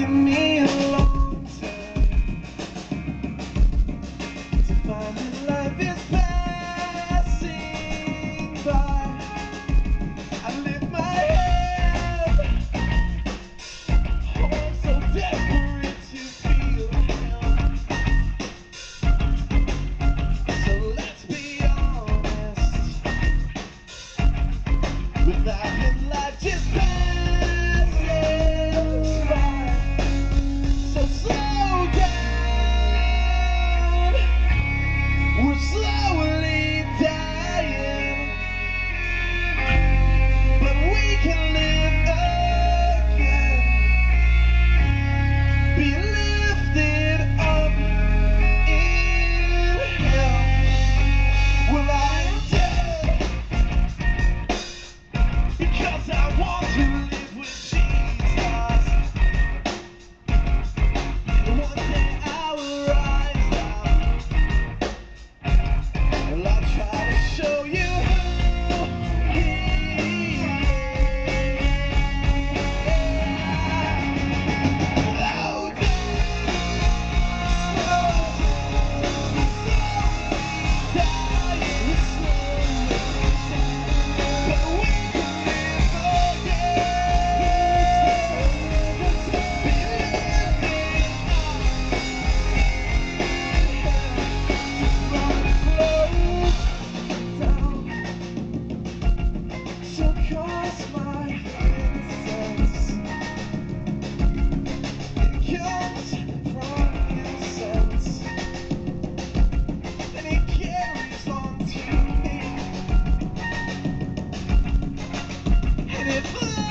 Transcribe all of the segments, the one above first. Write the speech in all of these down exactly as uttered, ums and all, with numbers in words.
taken me a long time to find that life is passing by. I lift my head, oh, I'm so desperate to feel him. So let's be honest, without him life just passes by. So slow down, we're slowly dying, but we can live again, be lifted up in him. Well, I am dead because I want to live with Jesus. And one day I will rise up, and I'll try to show you who he is. Slow down, dying slowly, but we can live again, be lifted up. So cause my innocence, it comes from innocence, and it carries on to me, and it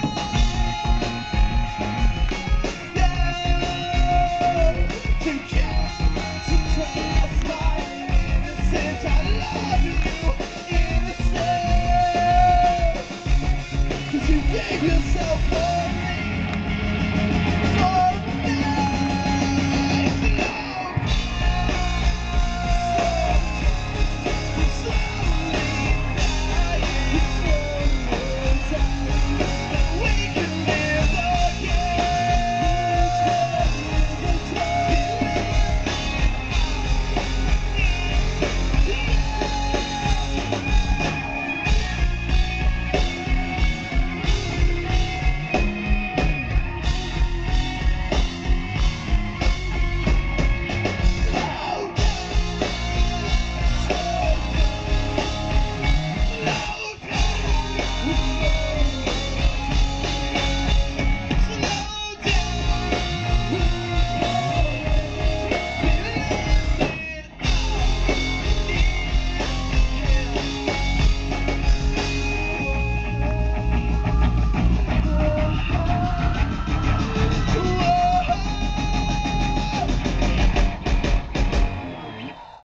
flows down to just to cause my innocence. I love you, innocence, 'cause you gave yourself